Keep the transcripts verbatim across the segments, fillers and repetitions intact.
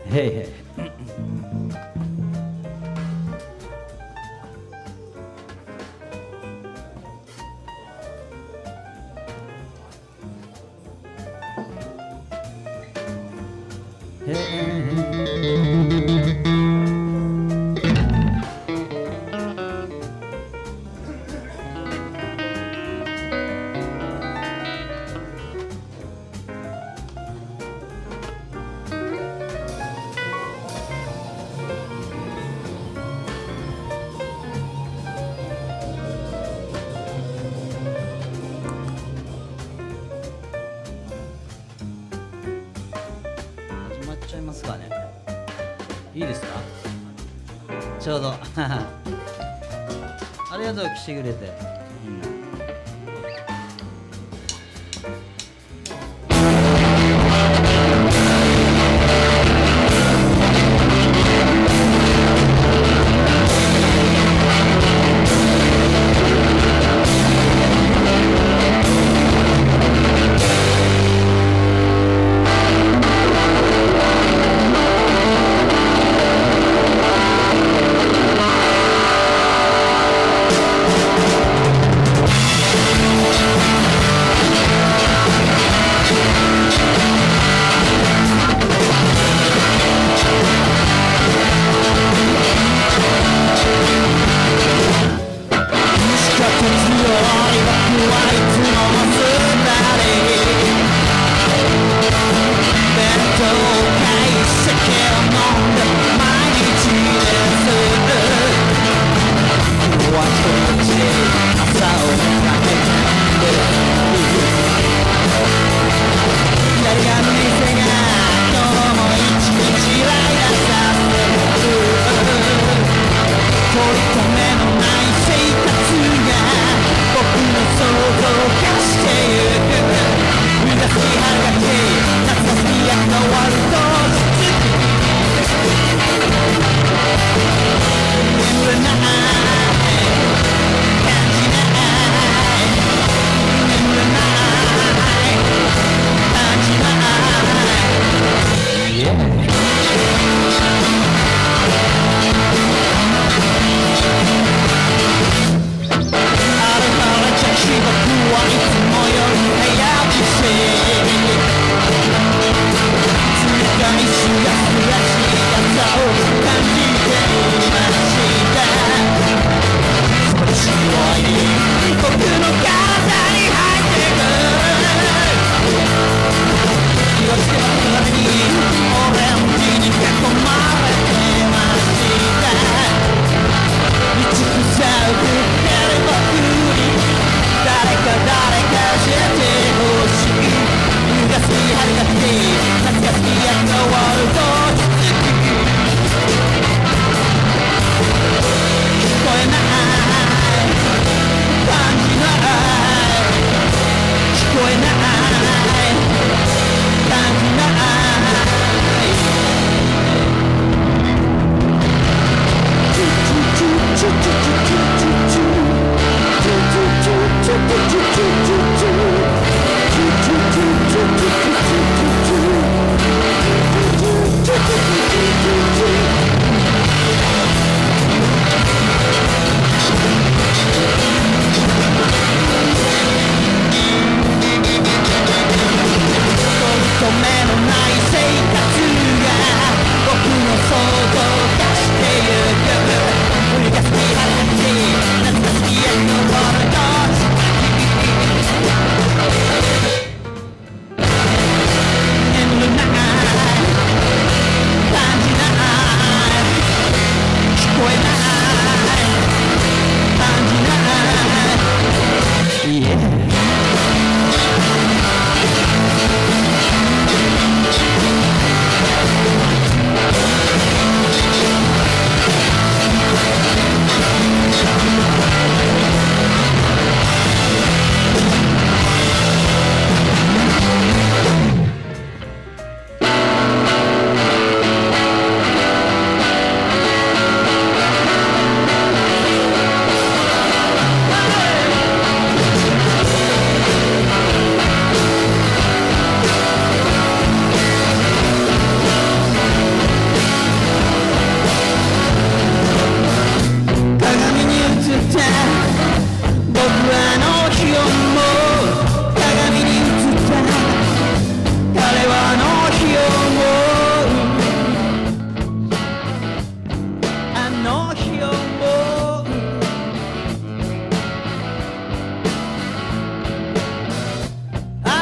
へいへい。始まっちゃいますかね。いいですか。ちょうどありがとう、来てくれて。みんな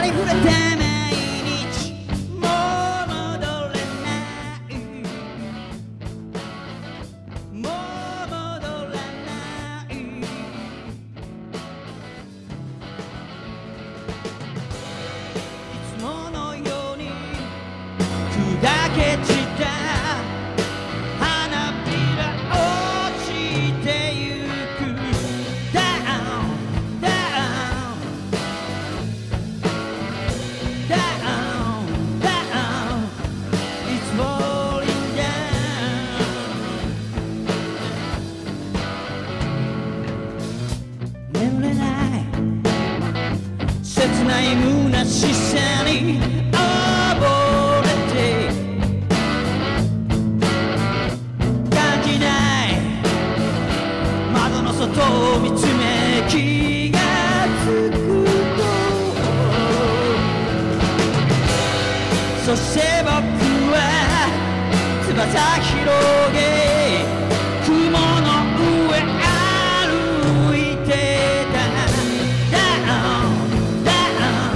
りふれた毎日もう戻れないもう戻らないいつものように砕け散った花びら落ちてゆく Down, down, down, down It's falling down 眠れない切ない虚しさに溺れて感じない窓の外を見つめ気がつくとそして僕は翼広げ雲の上歩いてた Down, down,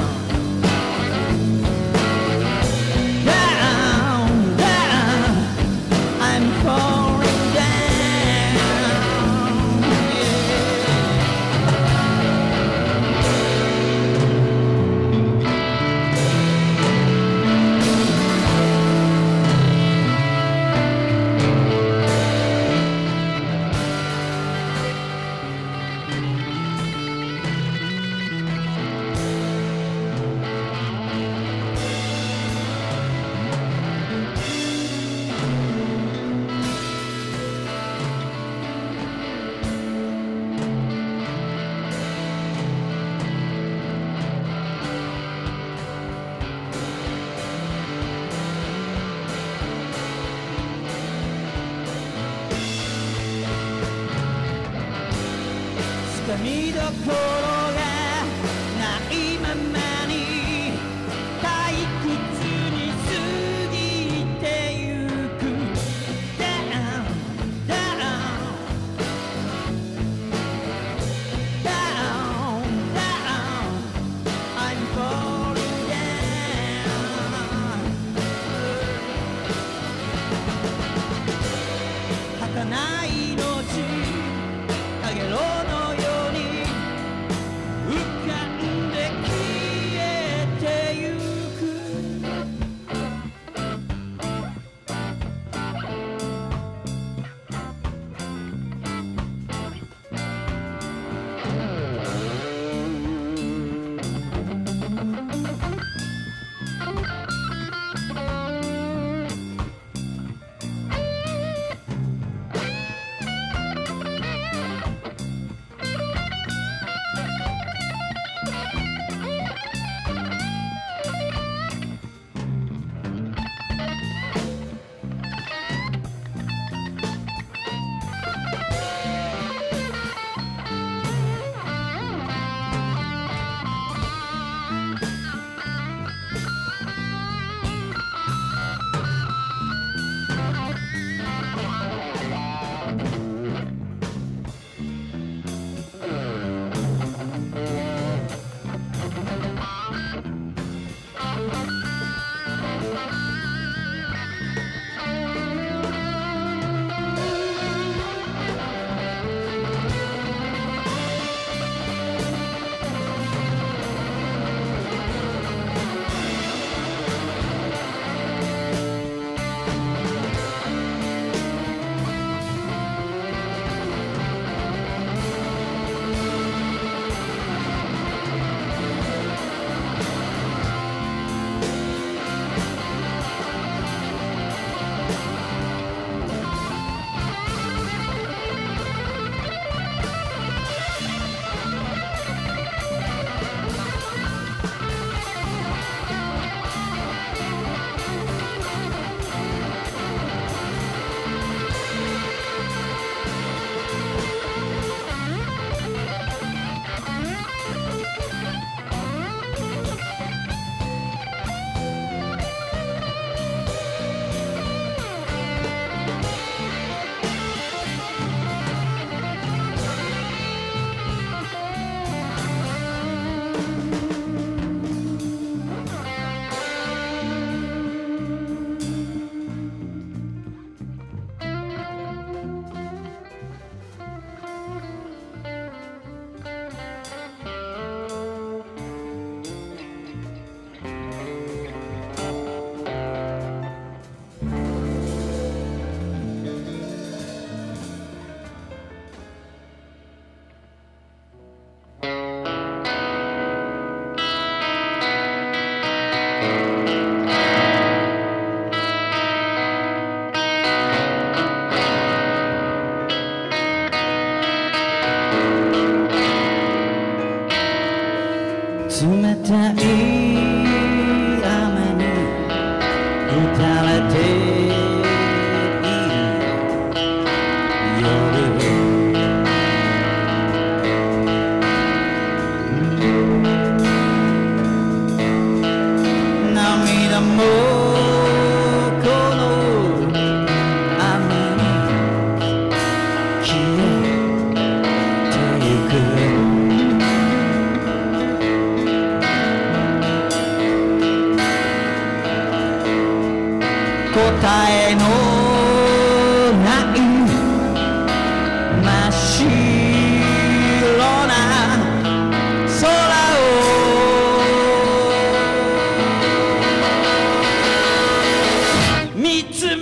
down, down I'm falling down yeah. つかみどころがないままに退屈に過ぎてゆく Down, down, down, down I'm falling down 儚い命かげろうのようにがもうこの雨に消えてゆく答えのない真っ白な空を見つめる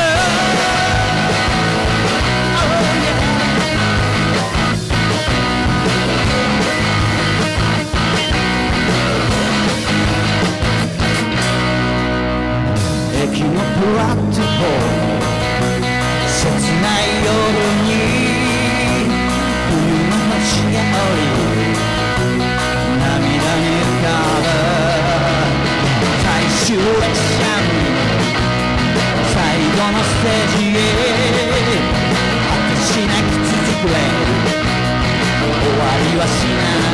駅のプラットフォーム切ない夜に冬の星が降り涙に浮かぶ最終列車に最後のステージへ果てしなく続くレール終わりはし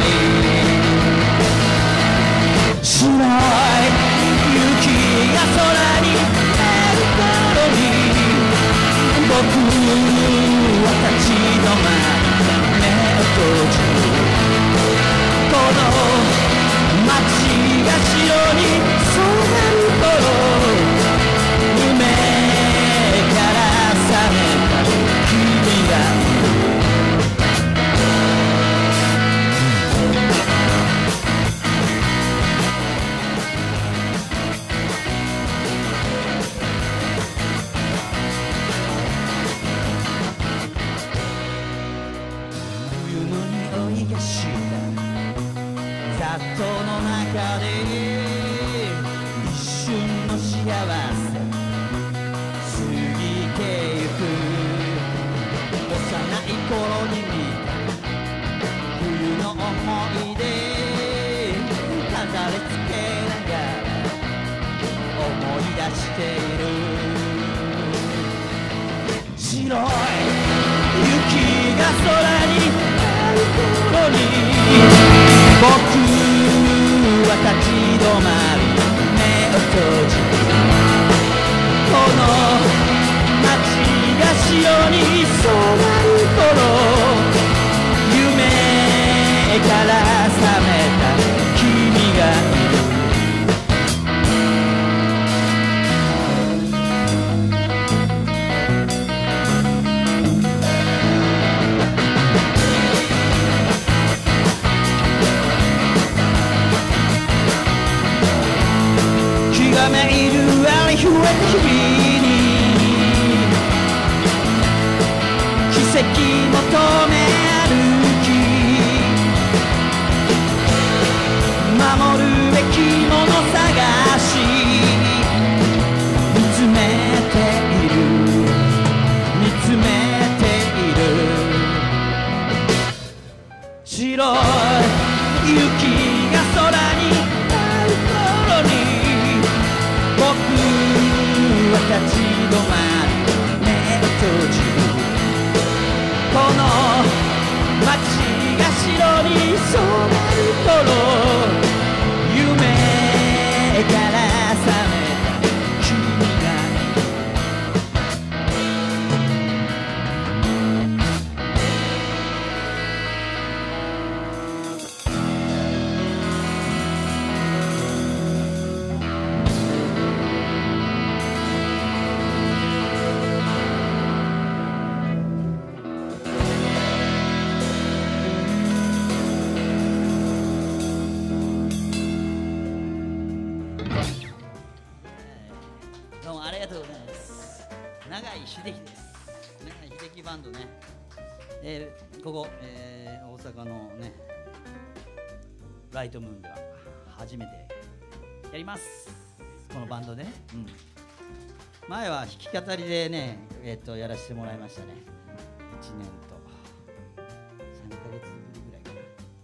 ない白い雪が空に舞う頃に僕は立ち止まり目を閉じるこの街が白に染まる頃夢から覚めた君が雑踏の中で一瞬の幸せ過ぎてゆく幼い頃に見た冬の思い出飾りつけながら思い出している白い雪が空に舞う頃に僕は立ち止まり目を閉じこの街が白に染まる頃夢から覚めた君がいるめいるありふれた日々に奇跡求め歩き守るべきもの探し見つめている見つめている白い雪が空に舞う頃に僕は立ち止まり目を閉じるこの街が白に染まる頃夢から覚めた君がありがとうございます。永井秀樹です。永井秀樹バンドね。えー、ここ、えー、大阪のね、ライトムーンでは初めてやります。このバンドでね。うん、前は弾き語りでね、えー、っとやらせてもらいましたね。いちねんとさんかげつぶりぐらいかな。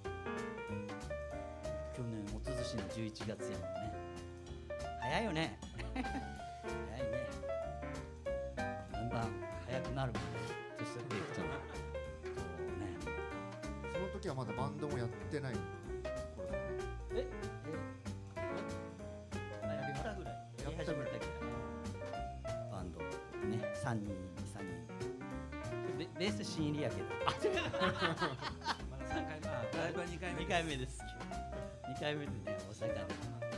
去年おととしのじゅういちがつやもんね。早いよね。早いね。だんだん早くなるもんね。年取っていくとね。 その時はまだバンドもやってない頃だね。 ええあやったぐらい。 さんにんさんにんベベース新入りやけどまださんかいめ、あライブはにかいめにかいめですにかいめでね大阪で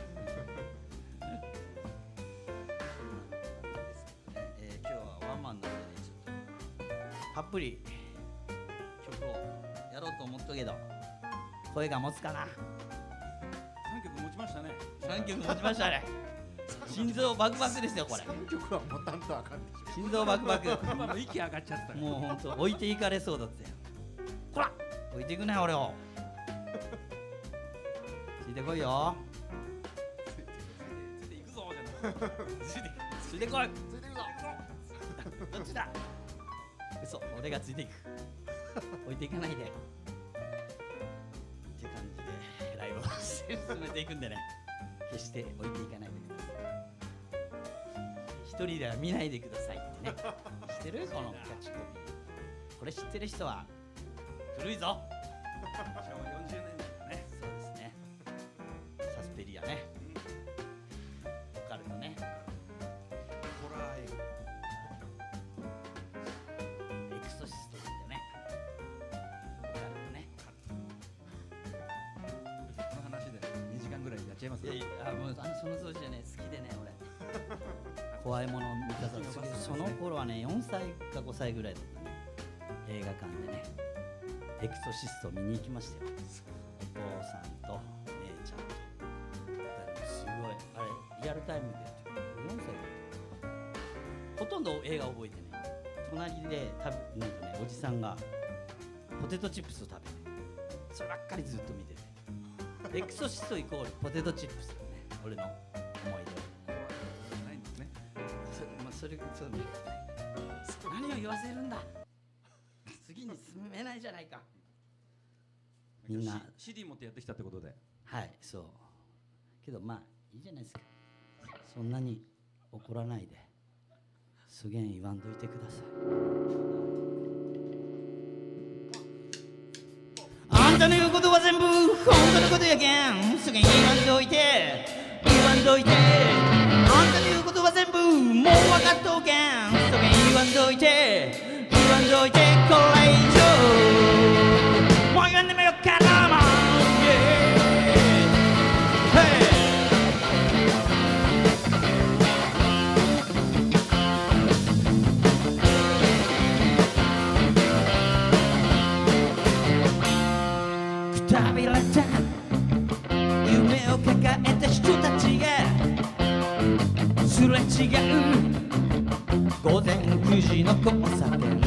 えー、今日はワンマンなのでねちょっとたっぷり曲をやろうと思ったけど声が持つかな。 さんきょく持ちましたね。 さんきょく持ちましたね心臓バクバクですよこれ。 さんきょくは持たんとあかんでしょ。 心臓バクバク今の息上がっちゃった。 もうほんと置いていかれそうだったよ。こら置いていくな俺をついてこいよ。 ついていくぞじゃない。ついていく。 ついてこい。 ついてくぞ。 どっちだ。嘘俺がついていく置いていかないでっていう感じでライブを進めていくんでね決して置いていかないでください。一人では見ないでくださいってね知ってるこのキャッチコピー。これ知ってる人は古いぞ。 しょうわよんじゅうねんだいだね。 そうですね。サスペリアね。オカルトね。 ホラー映エクソシストだよね。オカルトね。 画。この話でにじかんぐらいやっちゃいますね。 いやいやもうあのその当時はね好きでね俺。怖いもの見たさですけどその頃はねよんさいかごさいぐらいだったね。映画館でねエクソシストを見に行きましたよ。お父さんと姉ちゃんとすごいあれリアルタイムでやってるよんさいだったほとんど映画覚えてない。隣で食べなんかねおじさんがポテトチップスを食べてそればっかりずっと見ててエクソシストイコールポテトチップスだね俺の思い出。 ないんですね。 そ,、まあ、それそうね何を言わせるんだ次に進めないじゃないか。みんなシーディー 持ってやってきたってことで。 はいそうけどまあいいじゃないですか。そんなに怒らないですげえ言わんといてください。あんたの言うことは全部本当のことやけんすげえ言わんといて言わんといてあんたの言うことは全部もう分かっとけんすげえ言わんといて言わんといてこれ以上もう言わんでもよっかなもん、yeah. Hey.くたびれた夢を抱えた人たちがすれ違う午前くじの交差点。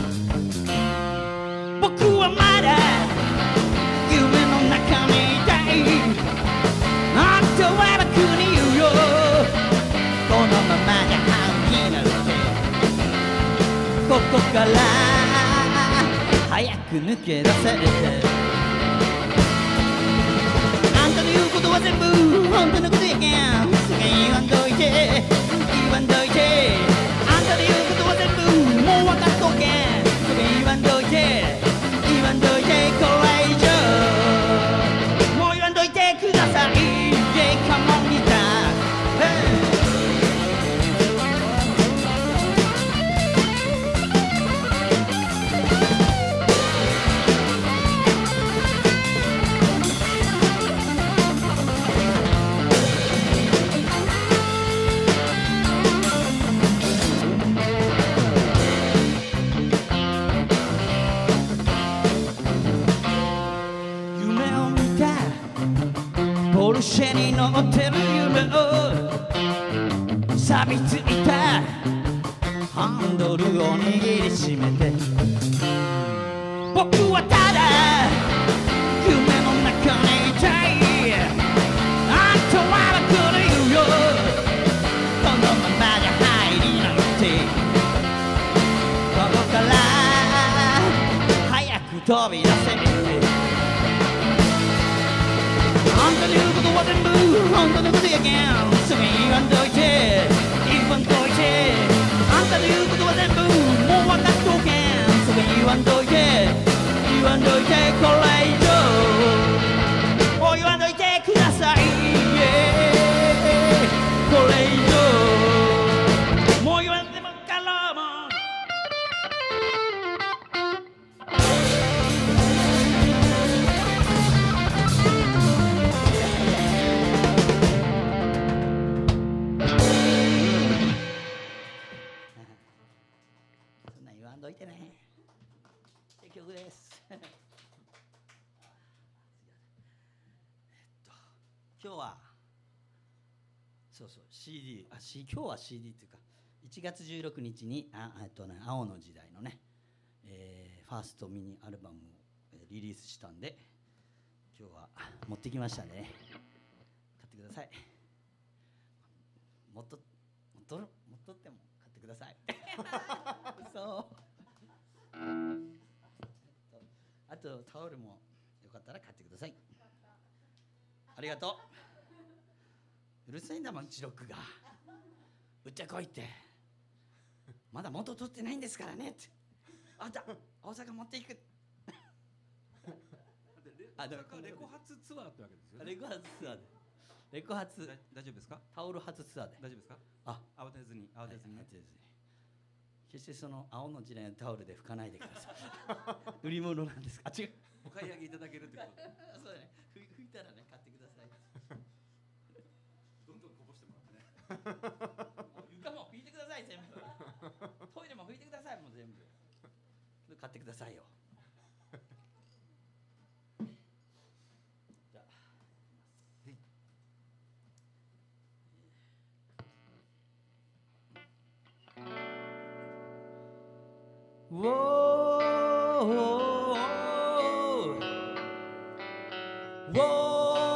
僕はまだ夢の中にいたい。あんたは僕に言うよこのままじゃ半になるってここから早く抜け出せるってあんたの言うことは全部本当のことやけんすげえ言わんといて言わんといてあんたの言うことは全部もう分かっとけんすげえ言わんといて言わんといてこれ以上もう言わんといてください Yeah, come on, me down, hey.ポルシェに乗ってる夢を錆びついたハンドルを握りしめて僕はただ夢の中にいたいあんたは僕の言うよこのままじゃ入りなんてここから早く飛び出せってあんたの言うことは全部本当のことやけんすぐ言わんといて言わんといてあんたの言うことは全部もう分かっとけんすぐ言わんといて言わんといてこれ以上もう言わんといてください、yeah. これ以上もう言わんでもかろうもんそうそう シーディー あ、C、今日は シーディー っていうかいちがつじゅうろくにちにあえっとね青の時代のね、えー、ファーストミニアルバムをリリースしたんで今日は持ってきましたんでね買ってください。もっともっともっとっても買ってください。そうあとタオルもよかったら買ってください。ありがとう。うるさいんだもん一六がうっちゃこいってまだ元取ってないんですからねって。あんた大阪持っていくあ、だからレコ発ツアーってわけですよね。 レコ発ツアーでレコ発大丈夫ですか？ タオル発ツアーで大丈夫ですか？ あ、 慌てずに慌てずに、ね、 はい、慌てずに決してその青の時代のタオルで拭かないでください。売り物なんですか？あ、違う。 お買い上げいただけるってことでそうだね。拭いたらね買ってください。 どんどんこぼしてもらってね。 床も拭いてください全部。トイレも拭いてくださいもう全部。買ってくださいよ。じゃあ。はい。ウォーウォー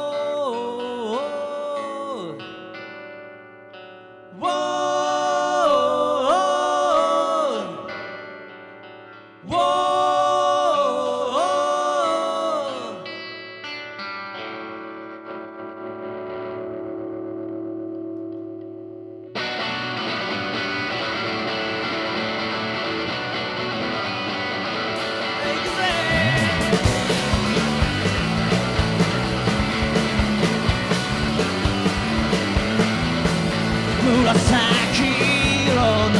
紫色の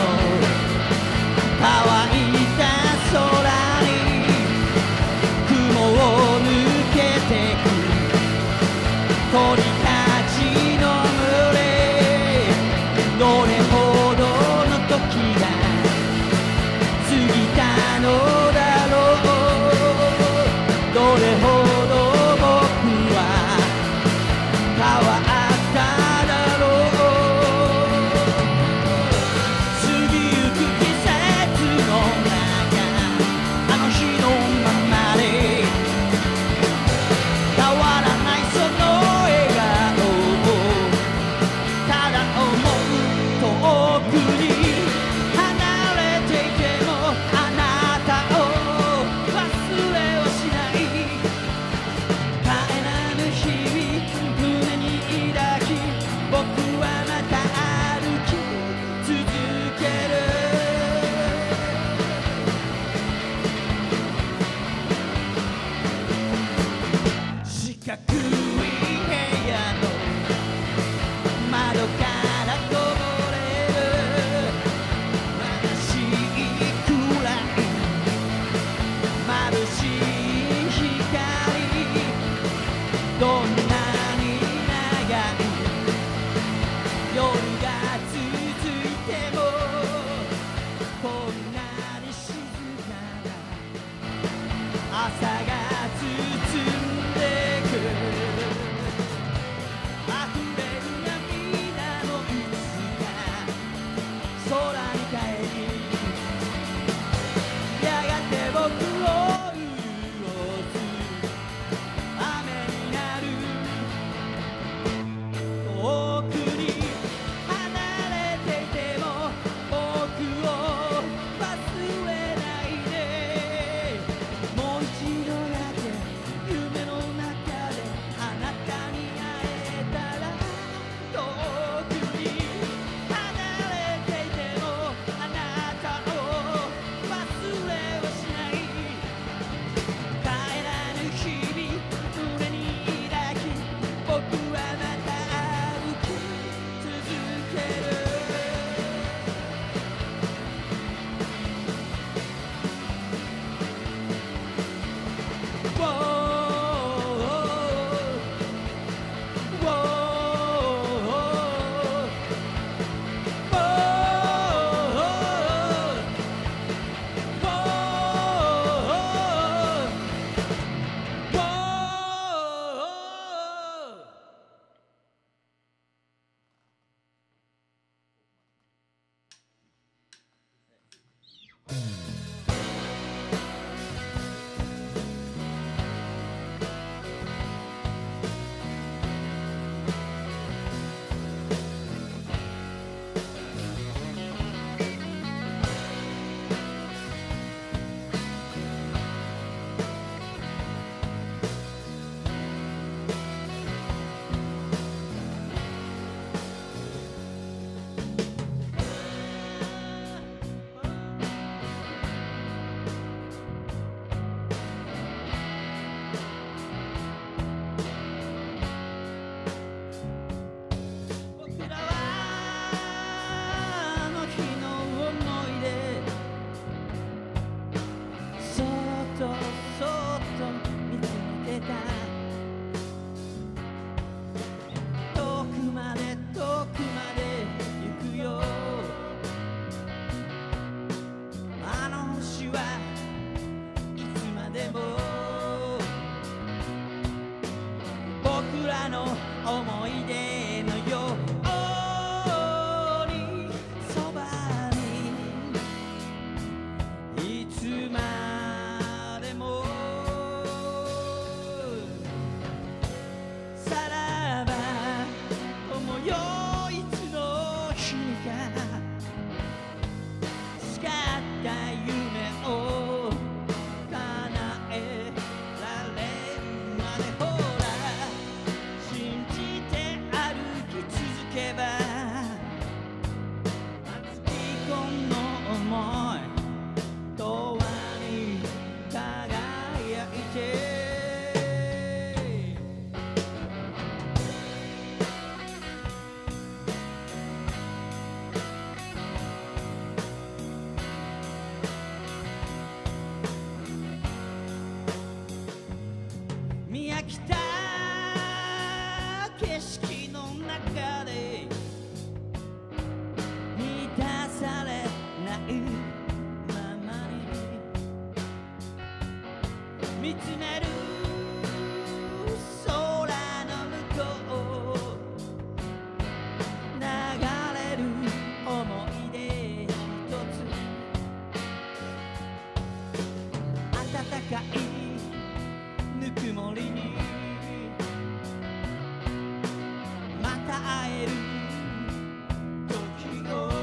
乾いた空に雲を抜けてく鳥たちの群れ、どれほどの時が過ぎたのだろう。どれほど僕は変わっただろう。 思い出のようにそばにいつまでもさらば友よいつの日か誓った夢を叶えられるまでほら信じて歩き続けば熱きこの想い永遠に輝いて見飽きた景色の中で満たされないままに見つめる空の向こう流れる思い出一つ暖かいぬくもりにまた会える時を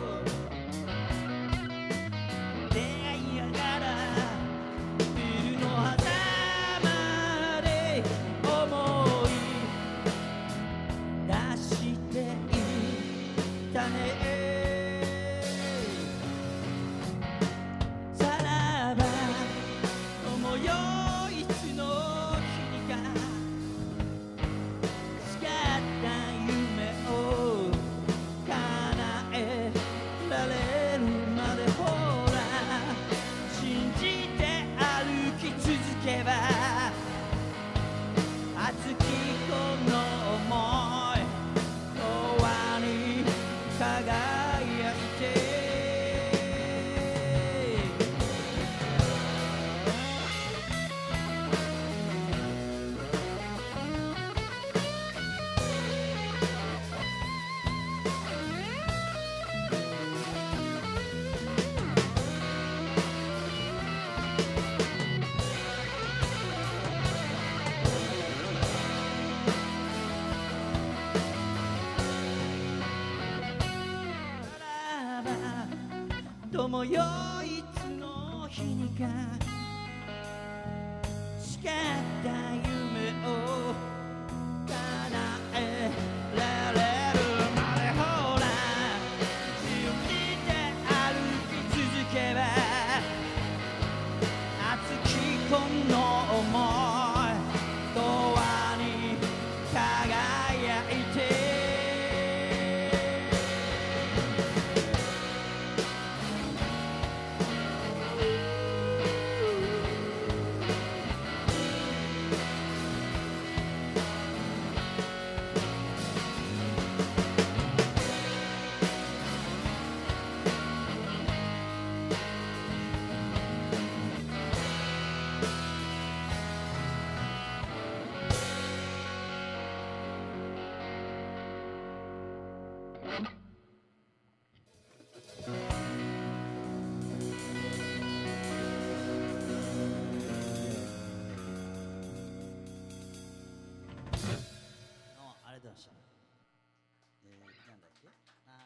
出会いながらビルの狭間で思い出していたねさらば友よいつの日にか誓った夢を叶えられるまでほら信じて歩き続けば熱きこの想い永遠に輝いて友よいつの日にか誓った夢を叶えられるまでほら信じて歩き続けば熱きこの想い永遠に輝いて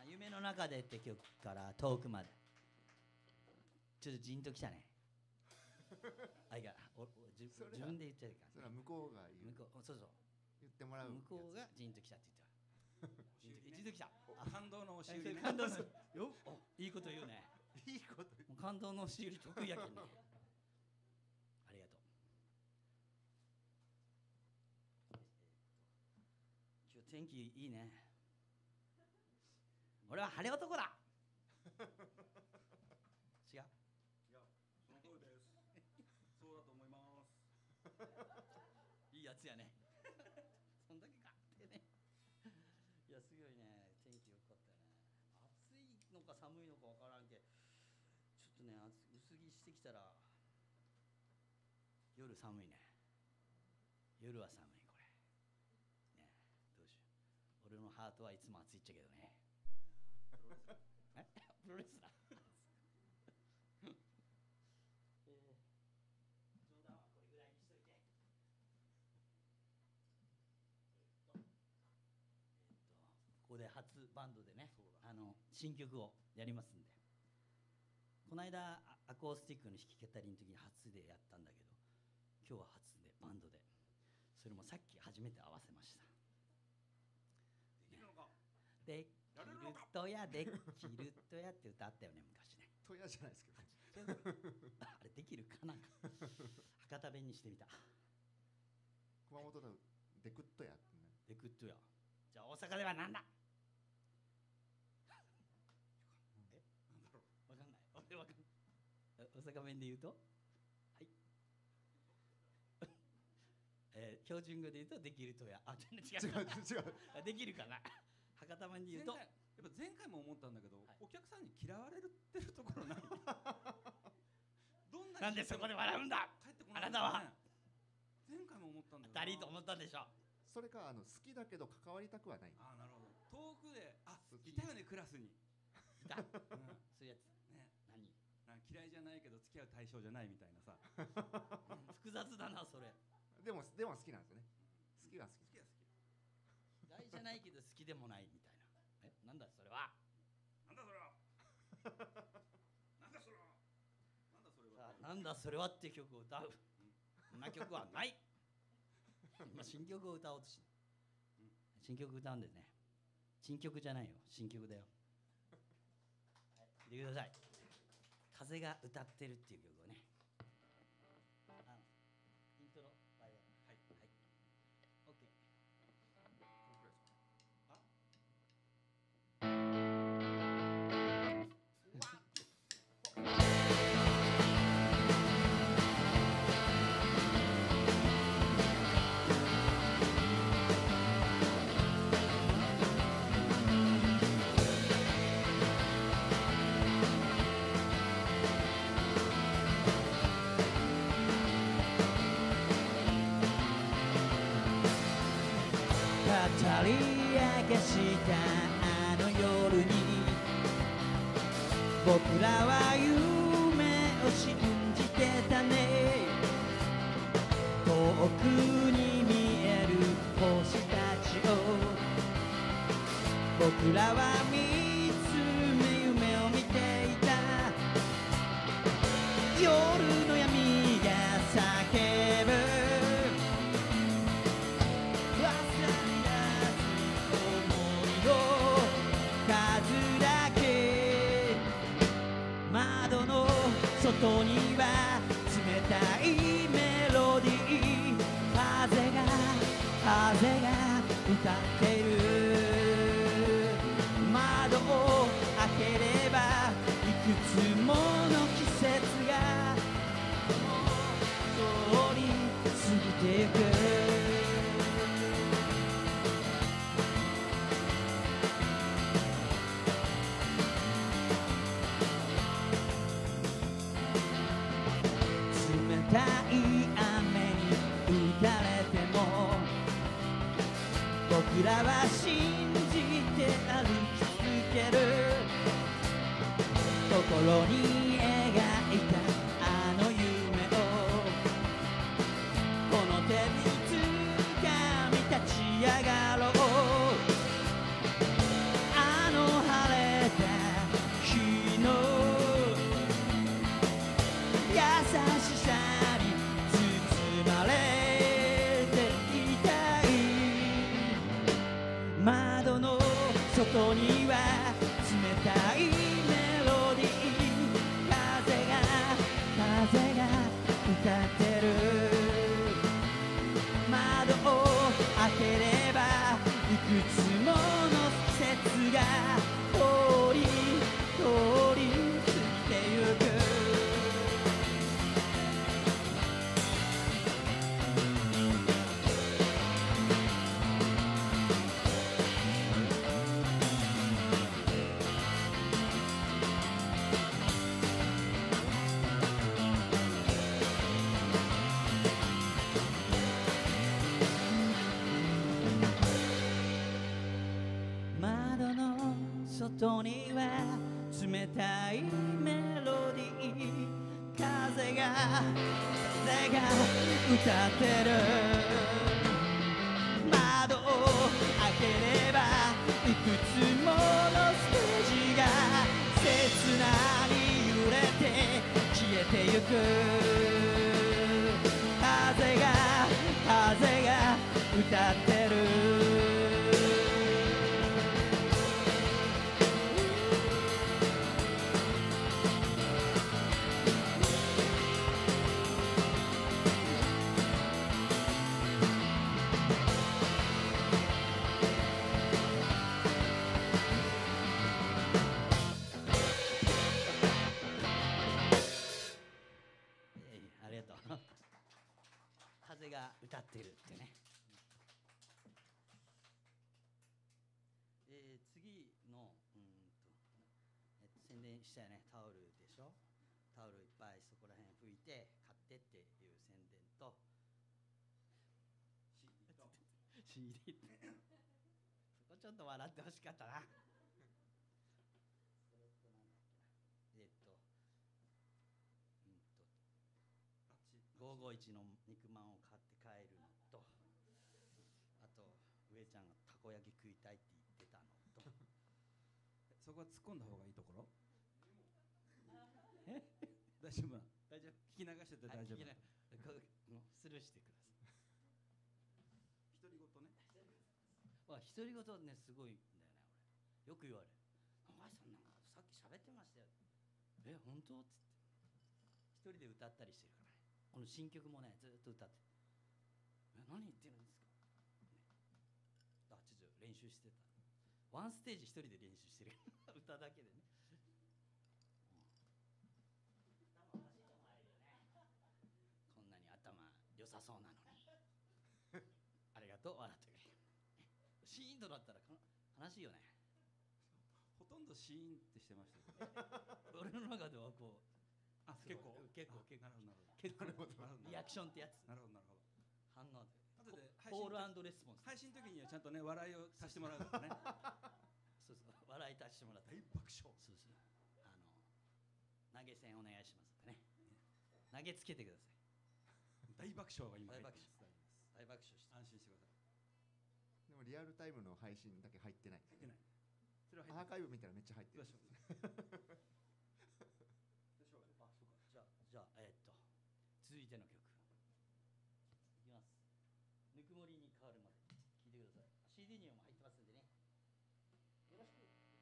夢の中でって曲から遠くまでちょっとジンときたねあいやおお自自分で言っちゃうから、ね、 それは向こうが言う向こうそうそう言ってもらう向こうがジンときたって言ってたジンときた感動の押し売りね。 感動するよおいいこと言うねいいこと言うもう感動の押し売り得意やけんねありがとう今日天気いいね俺は晴れ男だ違ういや、その通りです。そうだと思います。 いいやつやねそんだけかってねいやすごいね天気良かったよね暑いのか寒いのか分からんけちょっとね薄着してきたら夜寒いね夜は寒いこれねどうしよう俺のハートはいつも熱いっちゃけどねえプロレスラーえー、冗談はこれぐらいにしといてえっとえっとここで初バンドでねあの新曲をやりますんでこの間アアコースティックの弾き語りの時に初でやったんだけど今日は初でバンドでそれもさっき初めて合わせましたできるのか。 できるとやできるとやって歌あったよね昔ねとやじゃないですけどあれできるかな博多弁にしてみた熊本だとデクッとやってねでくっとやじゃあ大阪では何だえなんだろう。 わかんない俺わかんないえ大阪弁で言うとはいえー、標準語で言うとできるとやあ違う違う違う違うあできるかな博多弁で言うと前回やっぱ前回も思ったんだけど、 はいお客さんに嫌われるってるところない。どんななんでそこで笑うんだ帰ってこない、 あなたは前回も思ったんだよ当たりと思ったでしょそれかあの好きだけど関わりたくはないああなるほど。遠くであ好きいたよねクラスに。 いたうんそういうやつね。 何なんか嫌いじゃないけど付き合う対象じゃないみたいなさ。 複雑だなそれでもでも好きなんですよね好きは好き好きは好き。 嫌いじゃないけど好きでもないみたいなえなんだそれはなんだそれは。なんだそれは。なんだそれは。 さあなんだそれはって曲を歌うそんな曲はない今新曲を歌おうとして新曲歌うんでね新曲じゃないよ新曲だよはい聞いてください風が歌ってるっていう曲をねあのイントロバイバイはいはい OK あ語り明かしたあの夜に僕らは夢を信じてたね遠くに見える星たちを僕らは見つめ夢を見ていた夜の闇が叫ぶ窓の外には冷たいメロディー風が風が歌ってる窓を開ければいくつもの季節が通り過ぎてゆく冷たい雨に打たれても僕らは信じて歩き続ける心に描いたあの夢をこの手に掴み立ち上がろうあの晴れ外には冷たいメロディー、風が風が歌ってる。窓を開ければいくつもの季節が通り通り過ぎてゆく。窓の外には冷たいメロディー、風が風が歌ってる。窓を開ければいくつものステージが切なに揺れて消えてゆく。風が風が歌ってる。ありがとう。風が歌ってるってね。えー、次のうんと、えっと、宣伝したよね。タオルでしょ。タオルいっぱいそこら辺拭いて買ってっていう宣伝と シーディー ってそこちょっと笑ってほしかったな。それとなんだっけな、えっとうんとごーごーいちの肉まんを買って帰るのと、あと上ちゃんがたこ焼き食いたいって言ってたのとそこは突っ込んだ方がいいところ。 え大丈夫なの？ 大丈夫？ 聞き流してて大丈夫？ あ聞きなこうもうスルーしてください。 独り言ね。 まあ独り言ね、すごいんだよね。俺よく言われる。お前さんなんかさっき喋ってましたよ。え本当？っつって一人で歌ったりしてるからね。この新曲もねずっと歌って。え何言ってるんですか。ね、あちょっと練習してた。ワンステージ一人で練習してる歌だけでね。こんなに頭良さそうなのにありがとう、笑ってくれる。シーンとだったら悲しいよね。 ほとんどシーンってしてましたけど俺の中ではこうあ結構結構結構なるほどなるほど結構なるほどなるほどリアクションってやつ、 なるほどなるほど。 反応で後で配信コール&レスポンス、 配信の時にはちゃんとね笑いを足してもらうからねそうそう笑い足してもらって大爆笑。 そうそうあの投げ銭お願いしますってね、投げつけてください。 大爆笑が今大爆入ってます。 大爆笑して安心してください。 でもリアルタイムの配信だけ入ってない。 入ってない。それはアーカイブ見たらめっちゃ入ってる。 どうしよう。 あ、そうか。じゃあ、じゃあ、えー、っと続いての曲いきます。ぬくもりに変わるまで聴いてください。シーディー にも入ってますんでね、よろしく。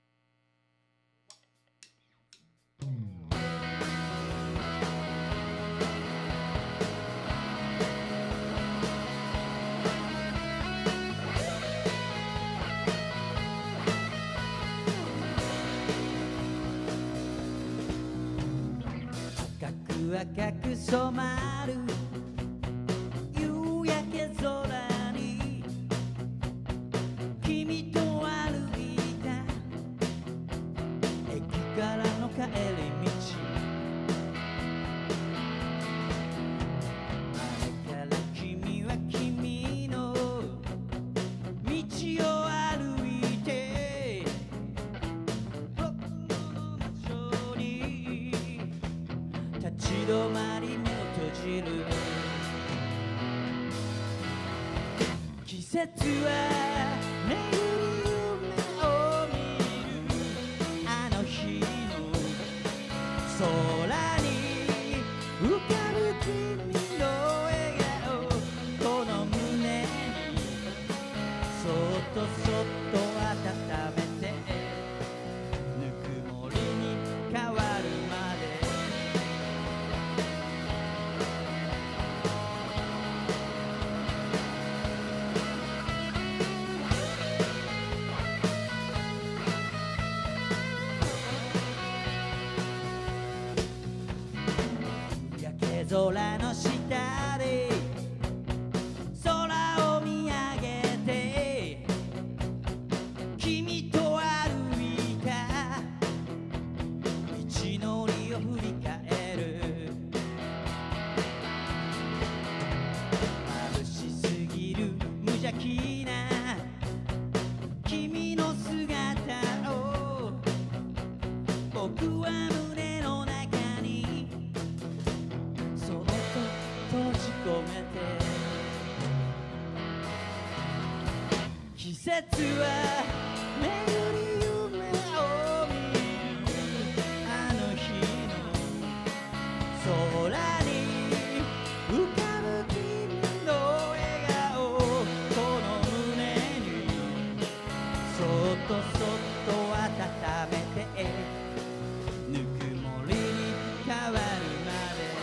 赤く染まる夕焼け空に君と歩いた駅からの帰り道、あれから君は君の道を歩いて僕の場所に立ち止まり目を閉じる。季節は巡る夢を見る、あの日の空に浮かぶ君の笑顔、この胸にそっとそっと温めて空の下で空を見上げて君と歩いた道のりを振り返る眩しすぎる無邪気な君の姿を僕は胸の中にそっと閉じ込めて季節は巡り夢を見るあの日の空に浮かぶ君の笑顔この胸にそっとそっと温めてぬくもりに変わるまで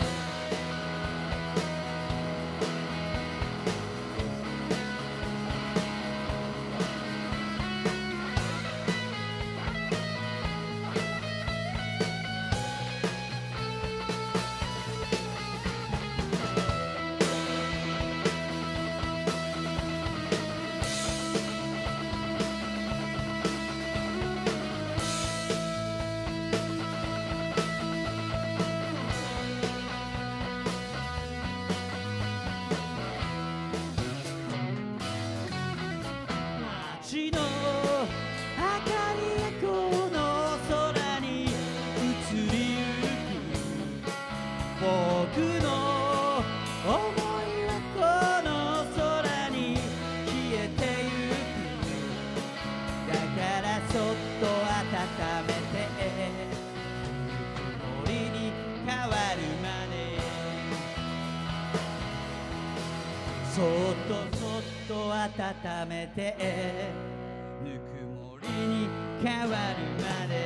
街の明かりがこの空に移りゆく僕の想いはこの空に消えてゆくだからそっと温めてぬくもりに変わるまでそっとそっと温めてぬくもりに変わるまで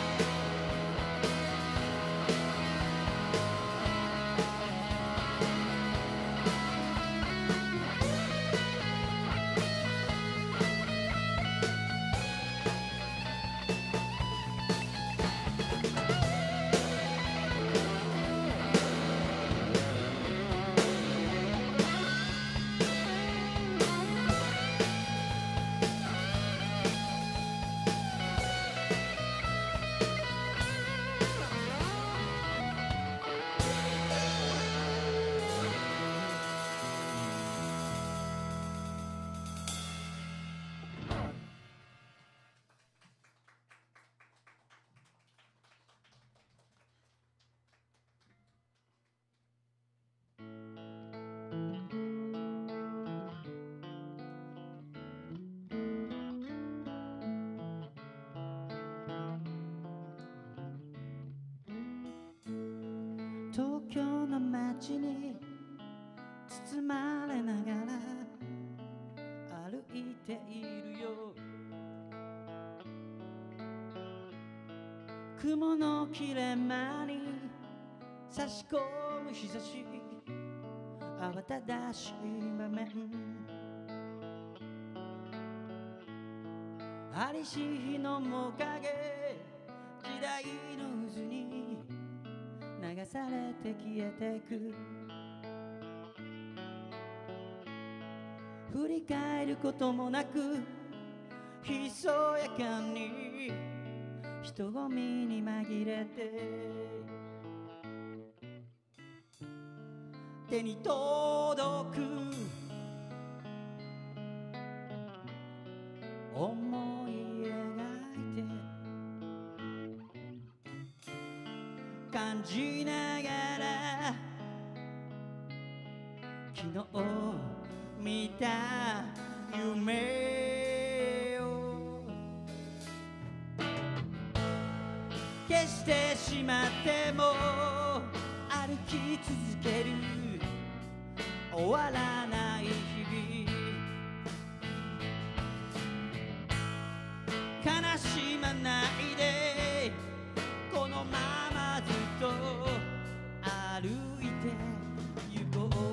東京の街に包まれながら歩いているよ雲の切れ間に差し込む日差し慌ただしい場面ありし日の面影時代の渦に流されて消えてく振り返ることもなくひそやかに人混みに紛れて手に届く思い描いて感じながら昨日見た夢を消してしまっても歩き続ける終わらない日々悲しまないでこのままずっと歩いて行こう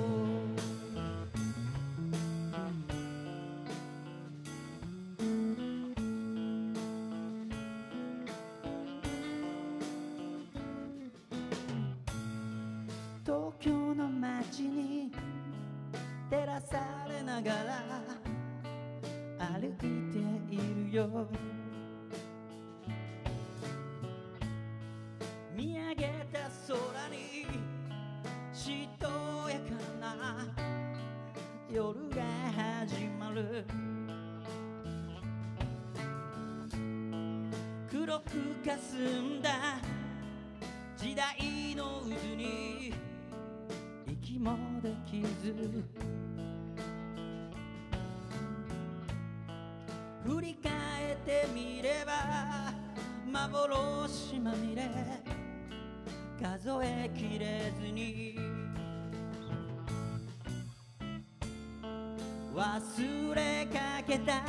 東京よ見上げた空にしとやかな夜が始まる黒くかすんだ時代の渦に息もできず振り返ってみれば幻まみれ数えきれずに忘れかけた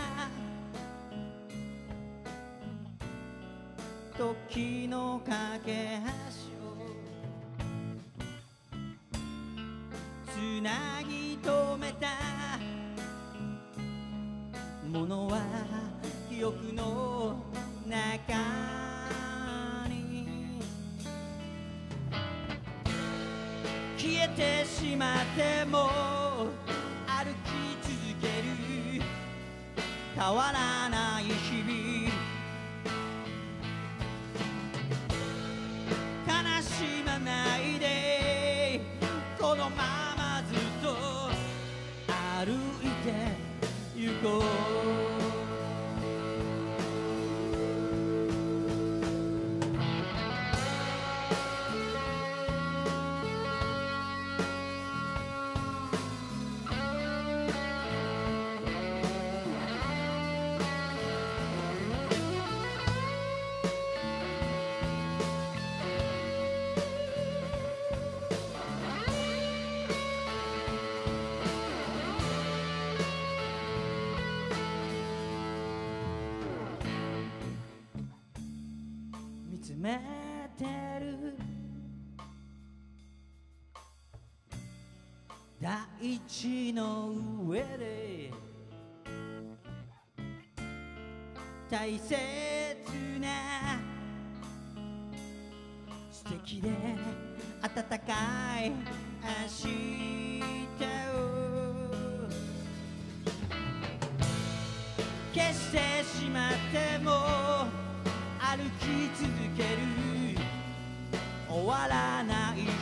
時の架け橋をつなぎ止めたものは記憶の中に消えてしまっても歩き続ける変わらない日々悲しまないでこのままずっと歩いて行こう見つめてる大地の上で大切な素敵で温かい明日を消してしまっても歩き続ける終わらない日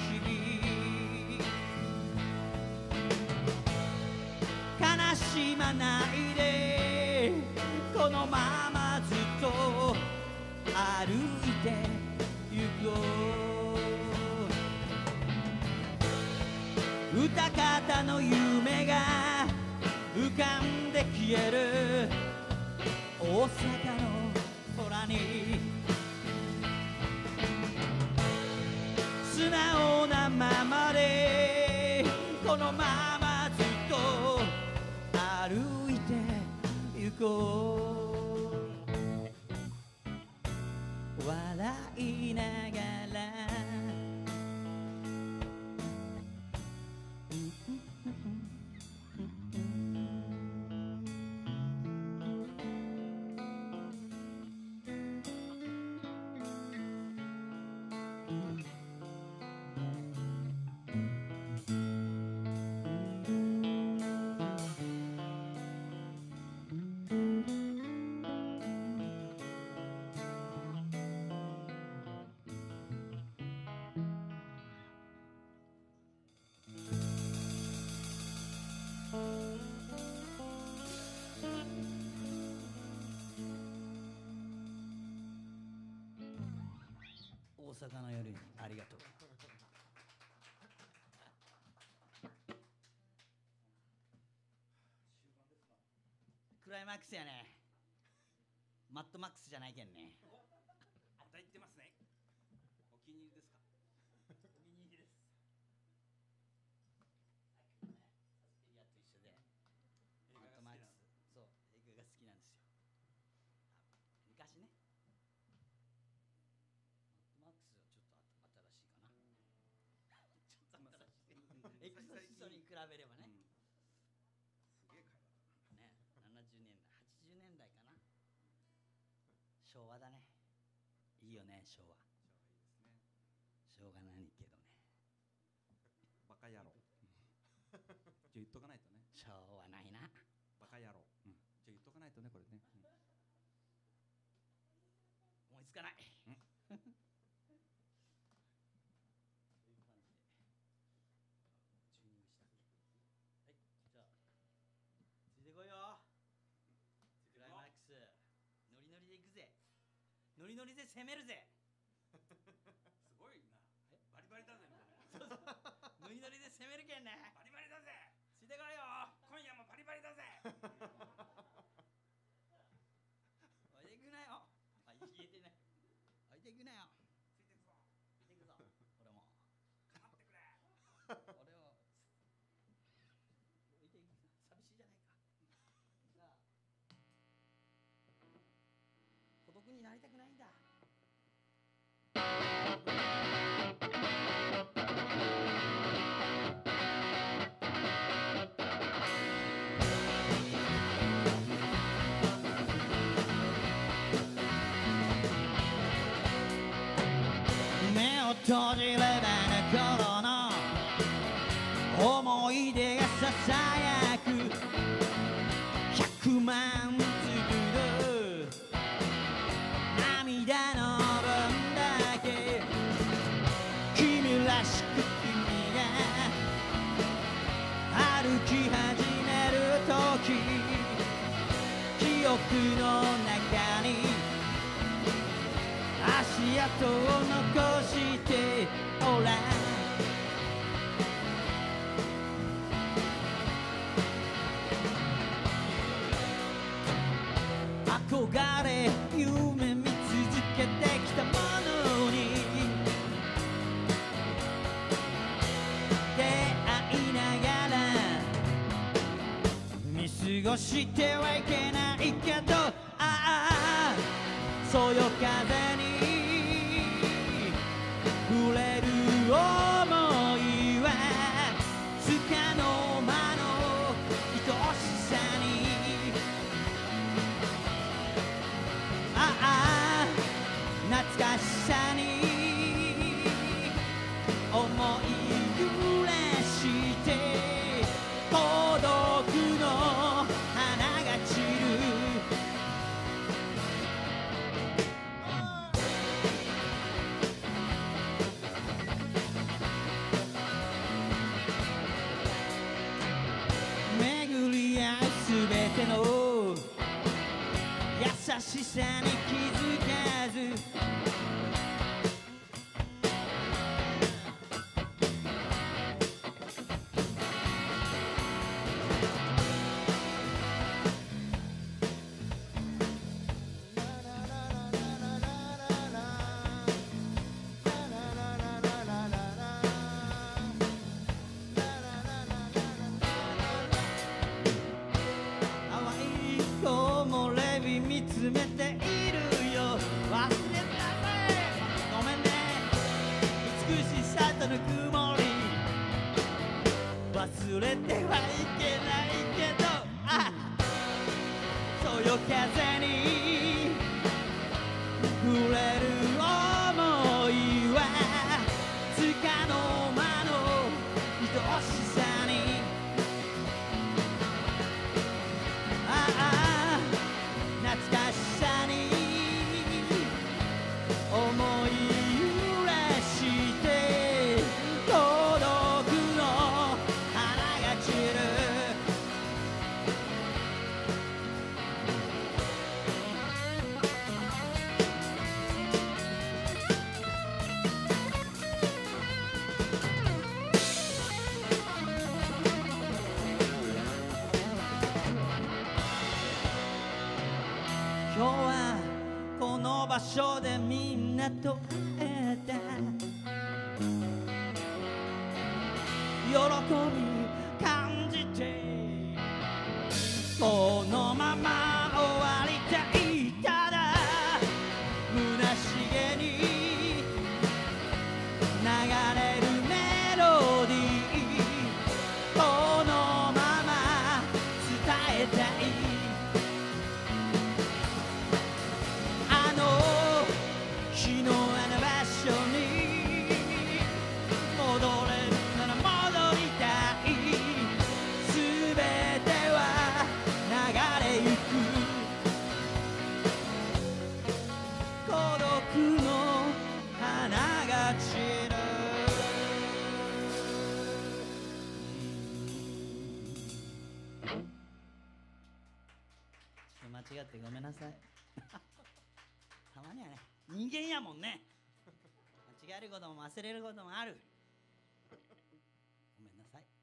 々悲しまないでこのままずっと歩いて行こう歌方の夢が浮かんで消える大阪の空に素直なままでこのままずっと歩いて行こう笑いながら大阪の夜にありがとうクライマックスやねマッドマックスじゃないけんねまた言ってますね。お気に入りですか。 お気に入りですさっきのねサスペリアと一緒で映画が好きなの。 そう映画が好きなんですよ昔ねマッドマックスはちょっと新しいかなちょっと新しいエクソシストに比べればね、 うんすげえ会話だな。 ねななじゅうねんだいはちじゅうねんだいかな昭和だねいいよね昭和昭和いいですね。 しょうがないけどねバカ野郎。じゃあ言っとかないとね。 しょうがないなバカ野郎。うん。じゃあ言っとかないとねこれね。うんつかない。ノリノリで攻めるぜ。 すごいな。バリバリだぜみたいな。 そうそう。ノリノリで攻めるけんね。 バリバリだぜ。 ついてこいよ。 今夜もバリバリだぜ。 おいでくなよ。あ、言えてない。おいでくなよ。 ついてくぞ。 ついてくぞ。俺も。 かまってくれ。 俺を。おいでくな。寂しいじゃないか。さあ。孤独になりたくないんだ。目を閉じればの頃の思い出がささやく百万粒の涙の分だけ君らしく君が歩き始める時記憶の中に足跡を残しておらん憧れ夢見続けてきたものに出会いながら見過ごしてはいけないけどああそよ風に触れる想いはつかの間の愛しさにああ懐かしさに思い揺らして孤独の花が散る巡り合うすべての優しさに気づかず見つめているよ忘れたぜごめんね美しさとぬくもり忘れてはいけないけどあそよ風に触れる想いはつかの間の愛しさにああ懐かしさに思い揺らして孤独の花が散る今日はこの場所でみんなと会えた喜び感じてこのまま終わりたいただ虚しげに流れるメロディーこのまま伝えたい日のあの場所に戻れるなら戻りたい全ては流れゆく孤独間違ってごめんなさいたまにはね人間やもんね間違えることも忘れることもあるごめんなさい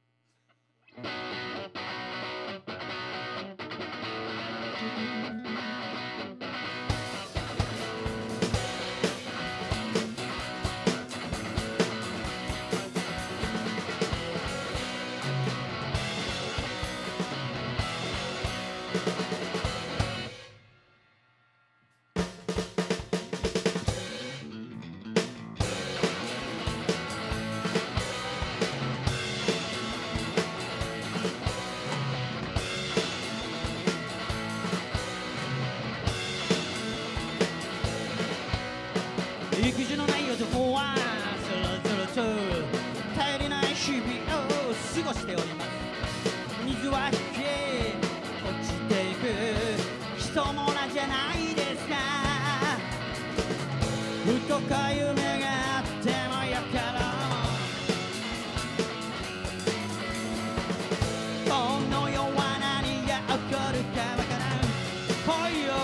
育児のない男はそろそろと頼りない日々を過ごしております水は引け落ちていく人も同じじゃないですかふとか夢があってもやからこの世は何が起こるかわからん来いよ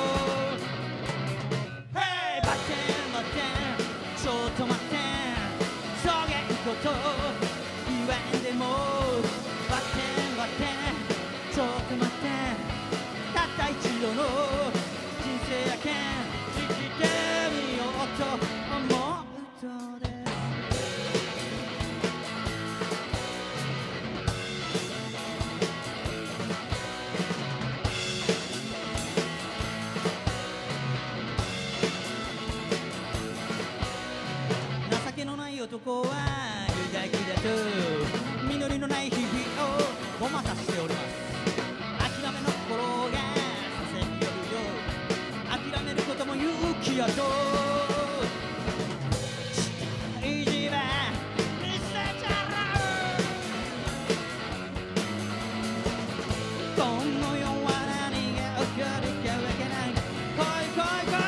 Hey バテンバテンちょっと待ってそげんこと言わんでもバテンバテンちょっと待ってたった一度の人生やけん生きてみようと思うとです情けのない男は有害だと実りのない日々をごまかしております諦めの心がさせによるよ諦めることも勇気やと意地は見せちゃうこの世は何が起こるかわからん来い来い来い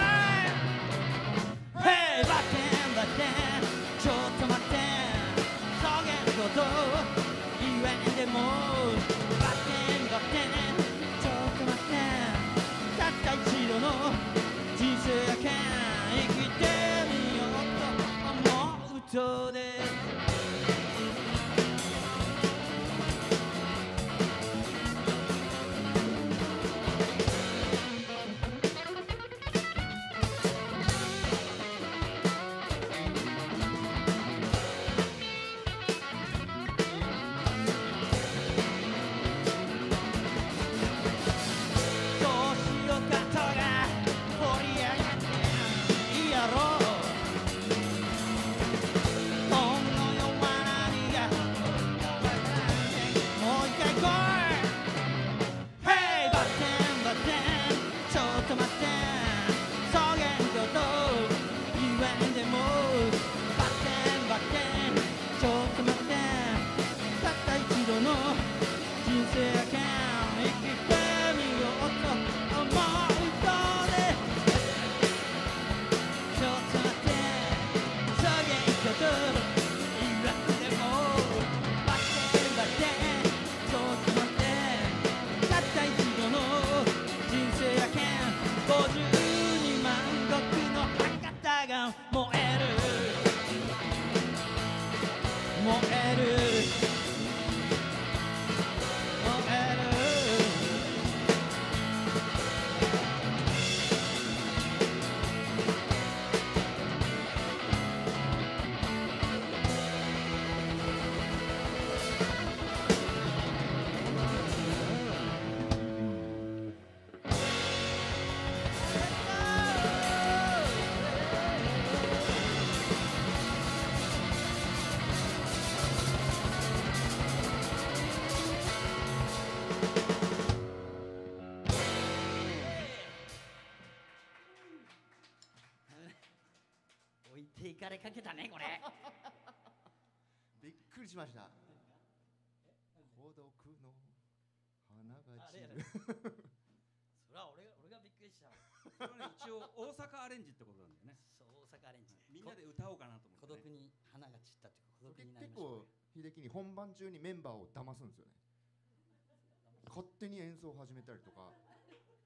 Hey バテンバテンちょっと待ってそげんこと言わんでもバテンバテンちょっと待ってたった一度の人生やけん生きてみようと思うとですいかれかけたねこれびっくりしました。孤独の花が散るそれは俺が俺がびっくりしたわそれはね一応大阪アレンジってことなんだよね。 そう大阪アレンジみんなで歌おうかなと思って、ね、 孤独に花が散ったって孤独になり結ました、ね、 構秀樹に本番中にメンバーを騙すんですよね。勝手に演奏を始めたりとか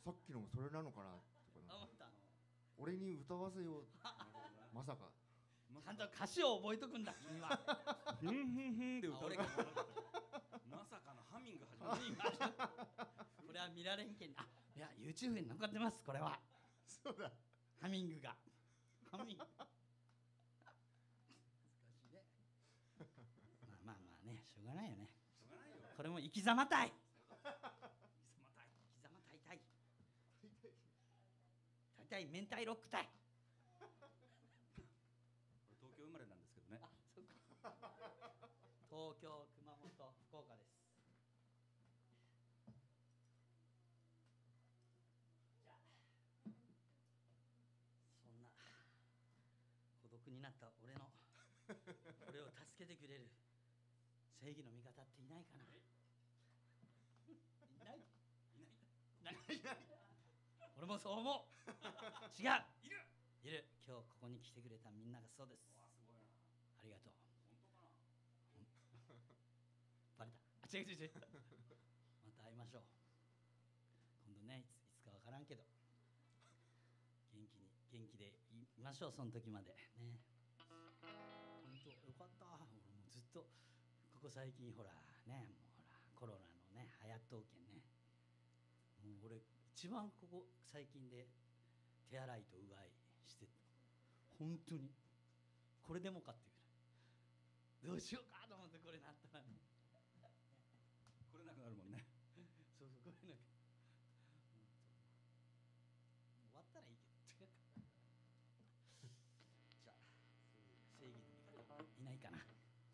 さっきのもそれなのかなとか、 あ思った俺に歌わせようまさか。 ちゃんと歌詞を覚えとくんだ君は。 ふんふんふんで歌うあ俺がまさかのハミング始まる。 これは見られんけん。あいや YouTube に残ってます。これはそうだ。 ハミングがハミング難しいね。まあまあまあね、しょうがないよね。 しょうがないよ。 これも生き様たいまたい。 生き様たいたいたいたい明太ロックたい。 これ東京生まれなんですけどね。 あそうか東京、熊本、福岡です。じゃあそんな孤独になった俺の俺を助けてくれる正義の味方っていないかな。いないいないいない俺もそう思う。違ういる。 いる。今日ここに来てくれたみんながそうです。 わあすごいな。 ありがとう。 本当かな。 バレた。あ違う違う違うまた会いましょう。今度ね、いついつかわからんけど元気に元気でいましょう。その時までね。本当よかった。俺もずっとここ最近ほらね、もうほらコロナのね流行っとうけんね。もう俺一番ここ最近で手洗いとうがいして本当にこれでもかっていうぐらいどうしようかと思ってこれなったらねこれなくなるもんね。 そうそうこれなんか終わったらいいけどじゃあそういう正義の味方いないかな。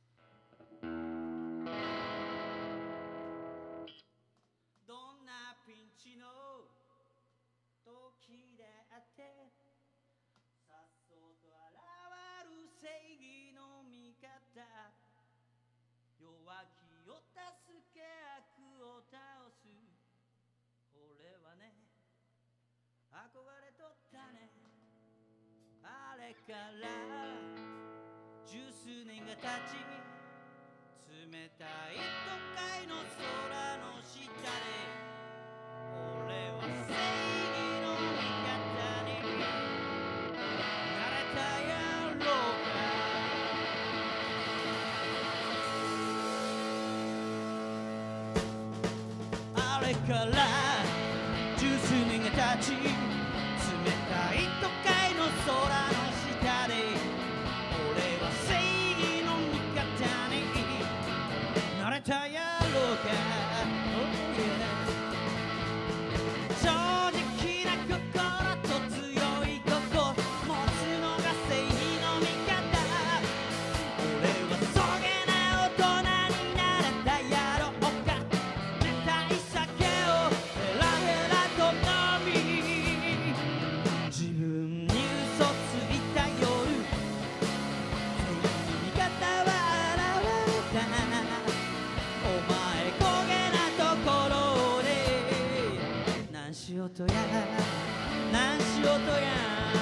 どんなピンチの時であってさっそうと現る正義の味方、弱きを助け悪を倒す。俺はね憧れとったね。あれから十数年が経ち、冷たい都会の空の下で俺は正義の味方になれたやろうか。あれから十数年が経ち、冷たい都会の空の下で俺は正義の味方になれたやろうか。Oh yeah、正直な心と強い心持つのが正義の味方。俺はそげな大人になれたやろうか。絶対酒をヘラヘラと飲み、自分に嘘ついた夜、正義の味方は現れた。お前焦げなところで何しようとや何しようとや。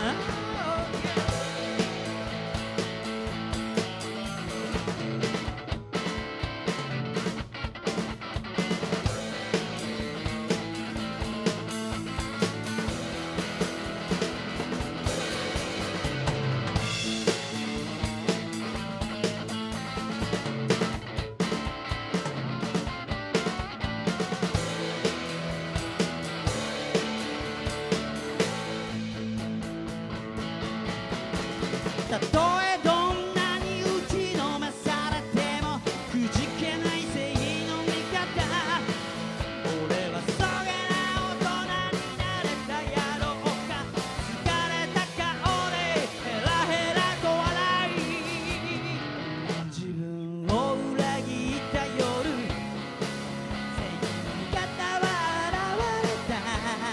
たとえどんなに打ちのめされてもくじけない正義の味方。俺はそげな大人になれたやろうか。疲れた顔でヘラヘラと笑い、自分を裏切った夜、正義の味方は現れた。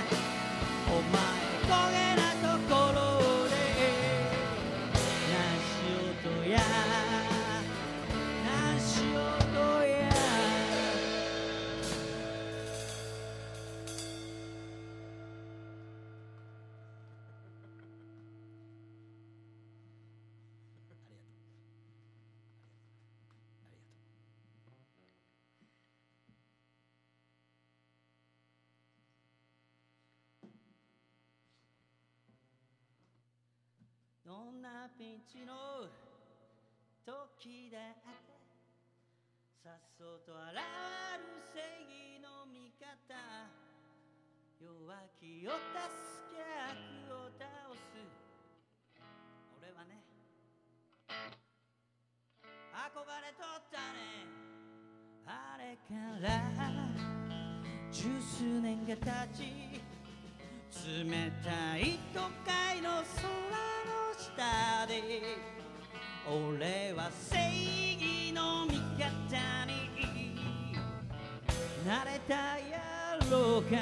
お前焦げなところで何しそんなピンチの時だってさっそうと現る正義の味方弱気を助け悪を倒す俺はね憧れとったねあれから十数年が経ち冷たい都会の空の下で俺は正義の味方になれたやろうか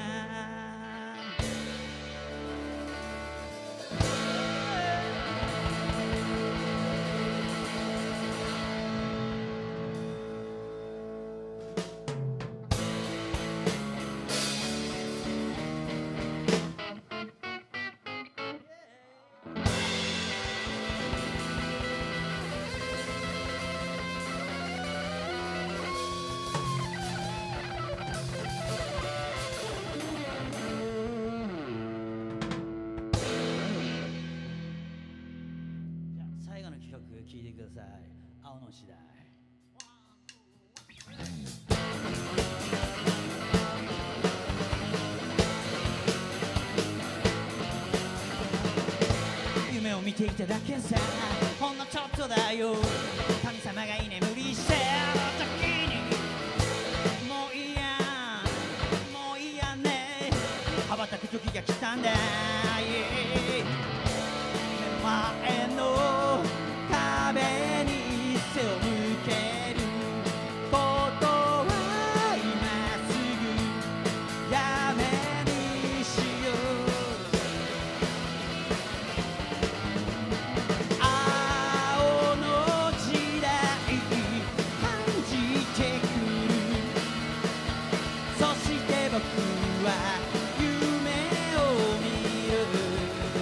聴いてください。青の時代。夢を見ていただけさ、ほんのちょっとだよ。神様が居眠りしてる時に、もういいや、もういいやね。羽ばたく時が来たんだ。目前の壁に背を向けることは今すぐやめにしよう青の時代感じてくるそして僕は夢を見る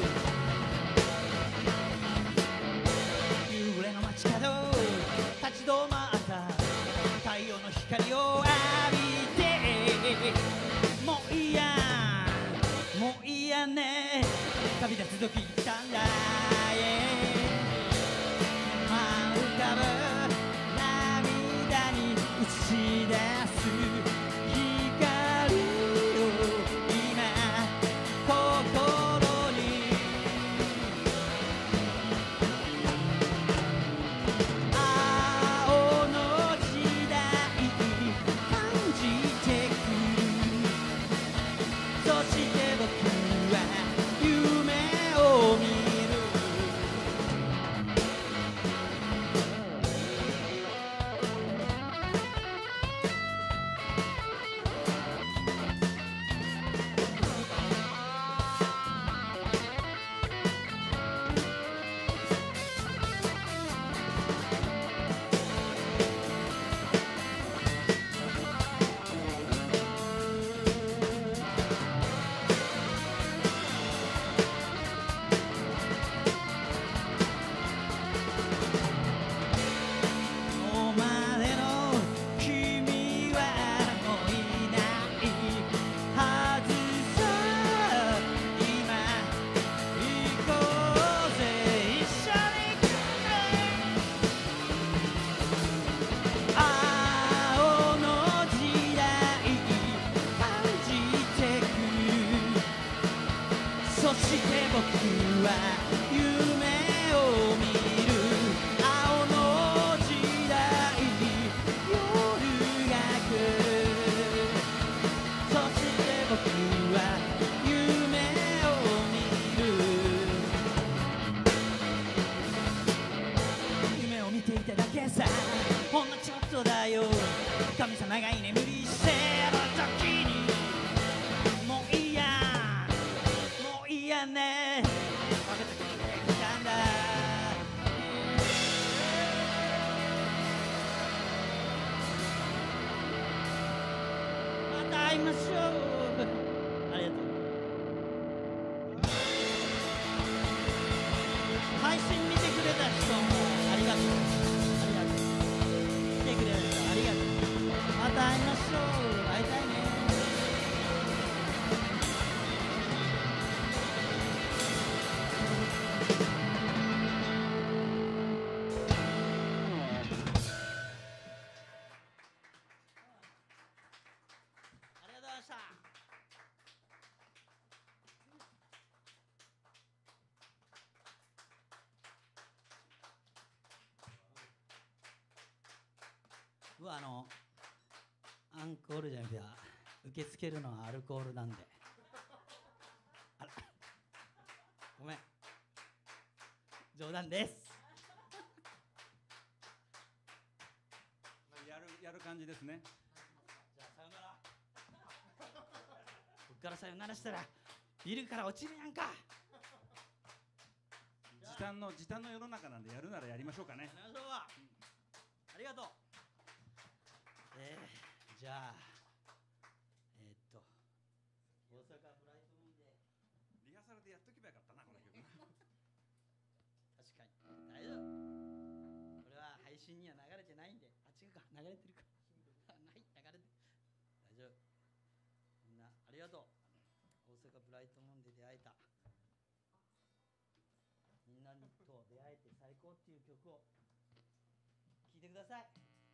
立ち止まった太陽の光を浴びてもういいやもういいやね旅立つ時来たんだ、yeah、まあ浮かぶ涙に映し出す光を今心にそして僕は夢を見る青の時代夜が来るそして僕は夢を見る夢を見ていただけさほんのちょっとだよ神様が居眠りしてる時にもういいやいやね分けてくれたんだまた会いましょうありがとう配信見てくれた人ありがとうありがとう来てくれた人ありがとうまた会いましょう僕はあのアンコールじゃなくて受け付けるのはアルコールなんであらごめん冗談です。 やるやる感じですね。 じゃあさよなら僕からさよならしたらビルから落ちるやんか。 時短の時短の世の中なんでやるならやりましょうかね。 やりましょうか。ありがとう。えー、じゃあえー、っと大阪ブライトムーンでリハーサルでやっとけばよかったなこの曲。 確かに大丈夫。これは配信には流れてないんで、あ違うか流れてるかない流れて大丈夫。みんなありがとう。大阪ブライトムーンで出会えたみんなと出会えて最高っていう曲を聴いてください。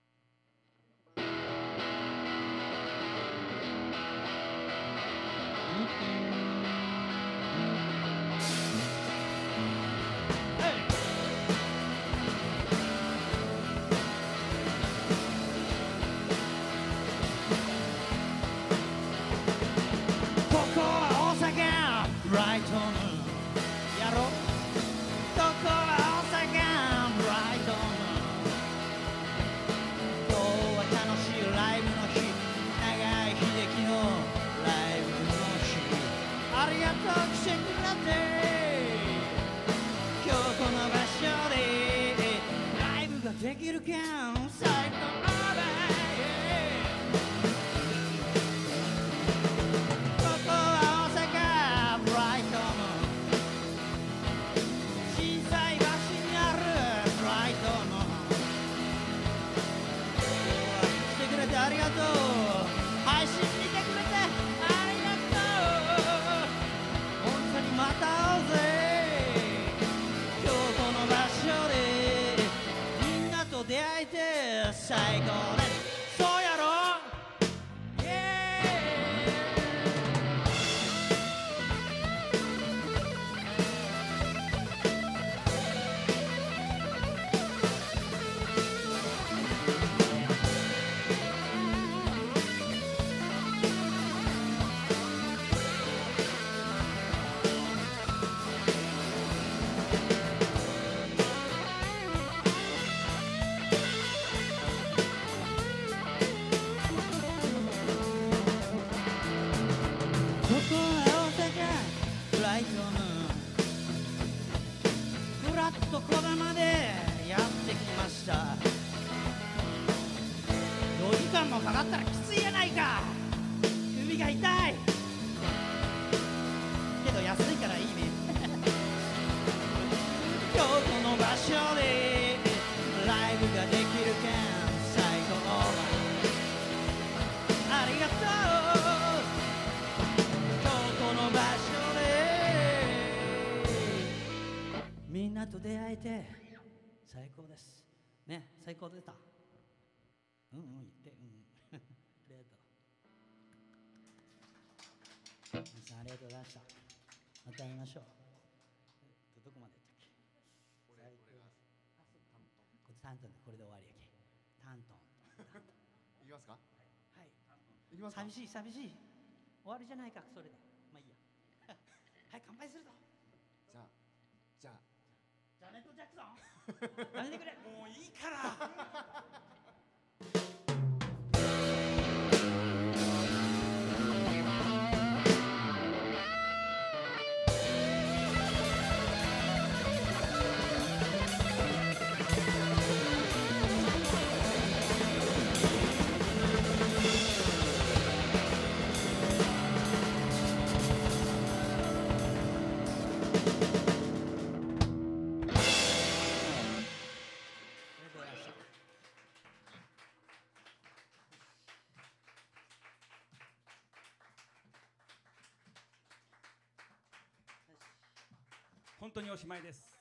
ここは大阪ブライトムーンやろう。ここは大阪ブライトムーン。今日は楽しいライブの日、長井秀樹のライブの日。ありがとう来てくれて。今日この場所でライブができるか最高だ。ありがとう。配信見てくれてありがとう。本当にまた会おうぜ。今日この場所でみんなと出会えて最高です。そうやろ。イエふらっとこだまでやってきました。よじかんもかかったらきついやないか。首が痛いけど安いからいいね今日この場所でライブができるか最高だ。ありがとう。今日この場所みんなと出会えて最高ですね。最高出た。うんうん言ってうんありがとう。皆さんありがとうございました。また会いましょう。どこまでやったっけ。これこれがこれタントンでこれで終わりやけ。タントンタントンいきますか。 はい。 いきますか。 寂しい寂しい終わりじゃないかそれで。まあいいやはい乾杯するぞ。 じゃあじゃあジャネット・ジャクソンやめてくれ。 もういいから本当におしまいです。